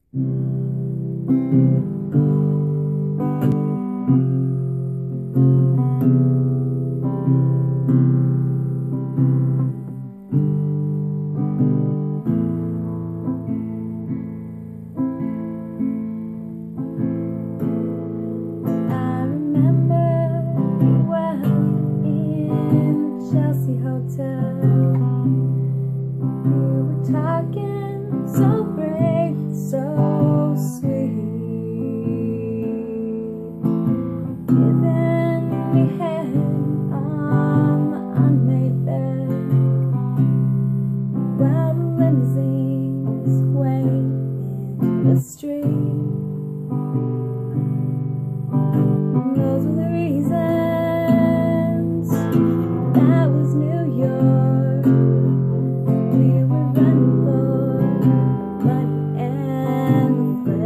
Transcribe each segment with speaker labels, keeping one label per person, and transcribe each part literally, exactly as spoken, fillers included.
Speaker 1: Chelsea Hotel, we were talking so brave, so sweet, giving me head on the unmade bed, while the limousines swayed in the street. And those were the reasons. That was New York. We were running for money and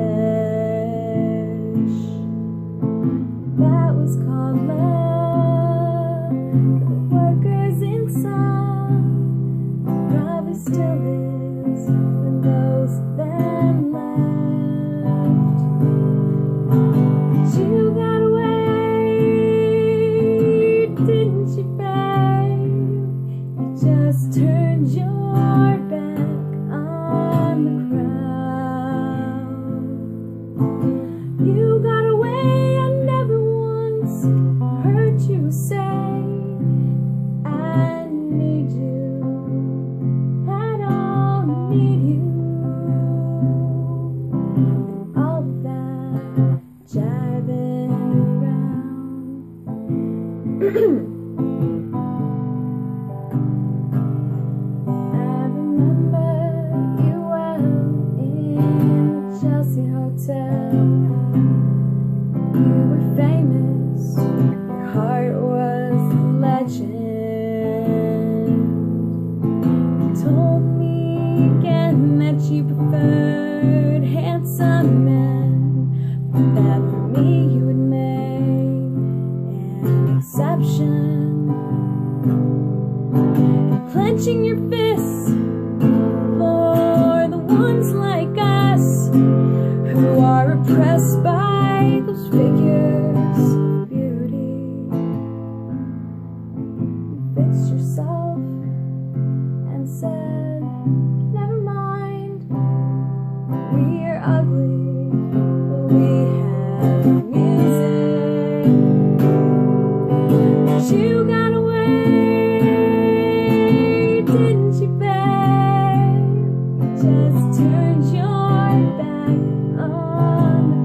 Speaker 1: flesh. That was called love. For the workers in song, probably still is when those of them left. You got away, didn't you, babe? Just turned your back on the crowd. You got away, I never once heard you say, I need you, I don't need you. And all of that jiving around. Chelsea Hotel, you were famous, your heart was a legend. You told me again that you preferred handsome men, but that for me you would make an exception. Clenching your fists for the ones like us who are oppressed by those figures of beauty. You fixed yourself and said, never mind, we are ugly, but we have music. But you got away, didn't you, babe? You just turned your back on